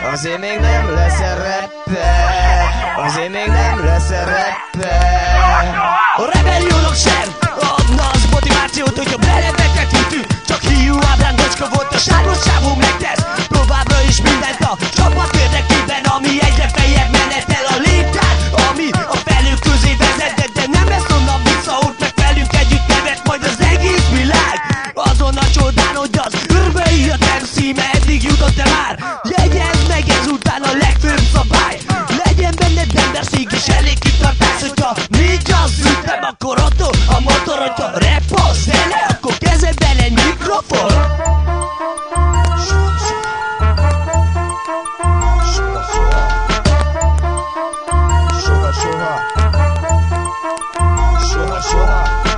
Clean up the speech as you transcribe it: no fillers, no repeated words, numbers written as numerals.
azért még nem leszel rapper, azért még nem leszel rapper. A rebelliónak sem adna az motivációt, hogyha beleveket ütünk. Csak hiú ábrándocska volt, a sárgos sávú megtesz továbbra is mindent a csapat érdekében, ami egyre feljebb menetel a léptár, ami a felők közé vezet, de nem lesz onnan vissza, ott meg velünk együtt nevet majd az egész világ. Azon a csodán, hogy az Örbei a terszíme eddig jutott el már. Jegyezd meg ezután a legfőbb szabály, legyen benned emberség és elég kitartás, hogyha nincs az ütem, akkor attól a motor, hogyha rap a zene, akkor kezedben egy mikrofon. Soha, soha.